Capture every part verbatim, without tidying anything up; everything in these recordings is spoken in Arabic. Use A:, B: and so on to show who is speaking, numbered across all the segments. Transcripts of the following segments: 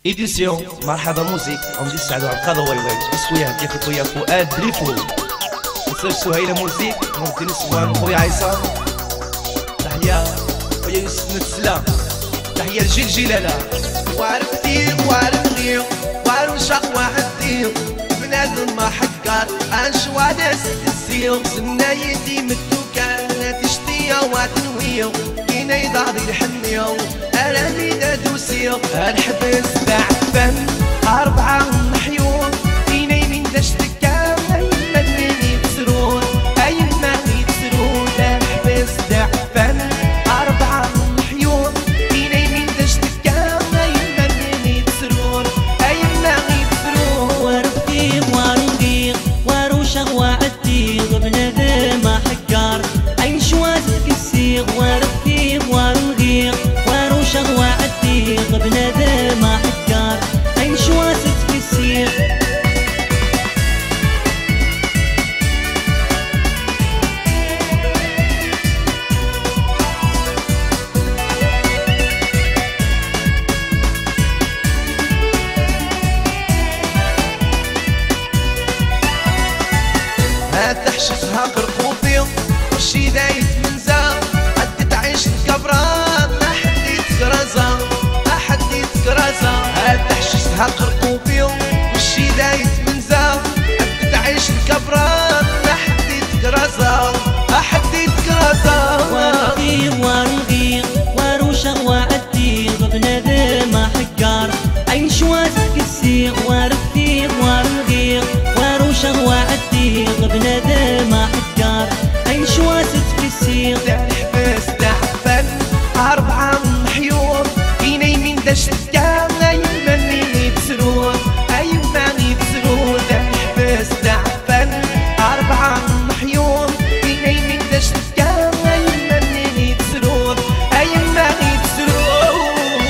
A: إديسيون مرحبا موزيك غادي نساعدو على القضاء والواج اسويا كيف خويا فؤاد دريفو مساج سهيلة موزيك نودي نسوان خويا عصام تحية خويا يوسف نتسلا تحية لجيل جلالة
B: وعرفتي وعرفتي وعروشة وعدي بنادم ما حكر انشوا ناس تسيو سنايتي متوكا تشتيا وتنويو كينا يضاضي الحنيو انا ميدا دوسيو الحبس تعفن اربعة محيون كينا يمين دشتكا ايما مني تسرون ايما مني تسرون الحبس تعفن اربعة محيون كينا يمين دشتكا ايما مني تسرون ايما مني تسرون
C: ورفتي وارنقي وروشة وعدي بنادم ما حكر اي شواتك السيغ ورفتي وارنقي وروشة وعدي بنادم ما حكر اي شواتك السيغ
B: تحشفها قرقوفي وشي دايت منزا عدت عيش الكبران ما حد يتكرزا ما حد يتكرزا تحشفها قرقوفي وشي دايت منزا عدت عيش الكبران ما حد يتكرزا ما حد يتكرزا
C: ورقي ورقي وروشة وعدي بنادم ما حكر اي شواتك السيغ ورقي ورقي وروشة وعدي بنادم ما حكر اي شواتك السيغ
B: الحبس تعفن اربعة محيور كينا يمين دشتكا ايما مني تسرون ايما مني تسرون الحبس تعفن اربعة محيور كينا يمين دشتكا ايما مني تسرون ايما مني تسرون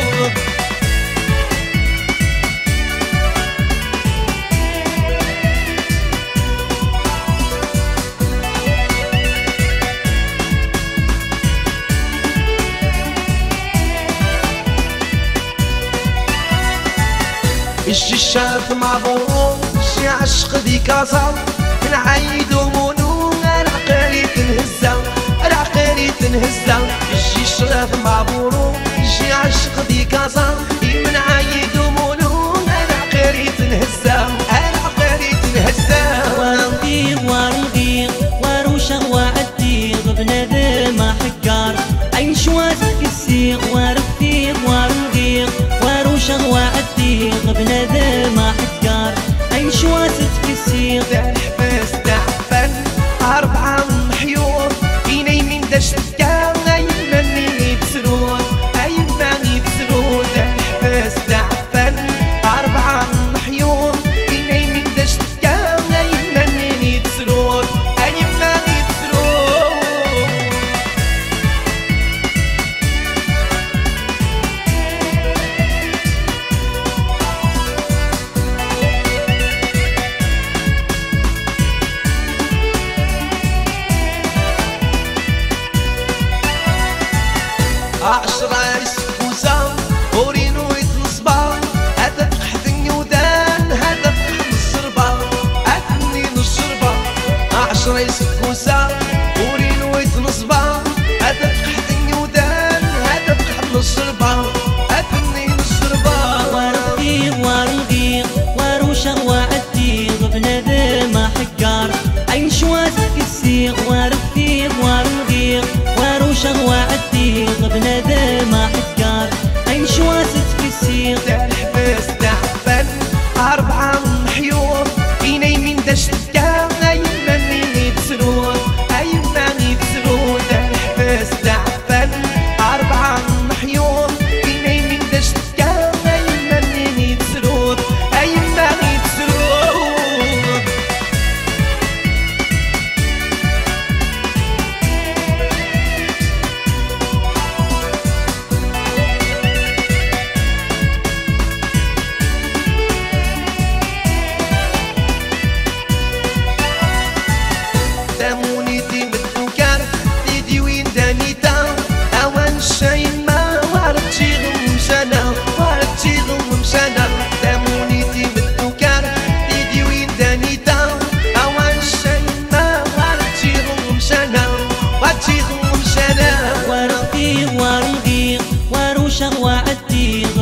B: الجي الشاف معبور الجي عشق ذي كازا نعايدو مونو العقالي تنهزا العقالي تنهزا الجي الشاف معبور الجي عشق ذي كازا نعايدو مونو العقالي تنهزا العقالي تنهزا
C: ورقي ورقي وروشة وعدي بنادم ما حكر اي شواتك السيغ ورقي ورقي وروشة وعدي بنادم ما حكر اي شواتك السيغ
B: الحبس تعفن اربعة محيور كينا يمين دشتكا ايما مني تسرون ايما مني تسرون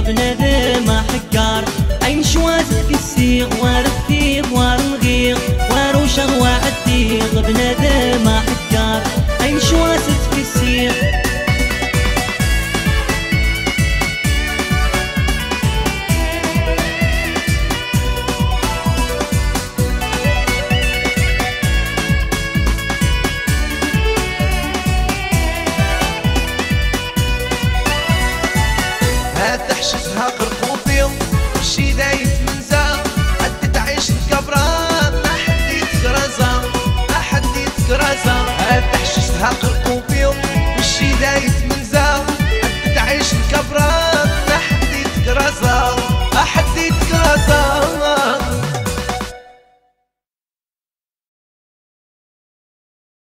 C: بنادم حكار أين شوازك السيغ وارثيغ وارنغيغ واروشغ وعديغ بنادم حكار أين شوازك السيغ
B: تحشفها قرقور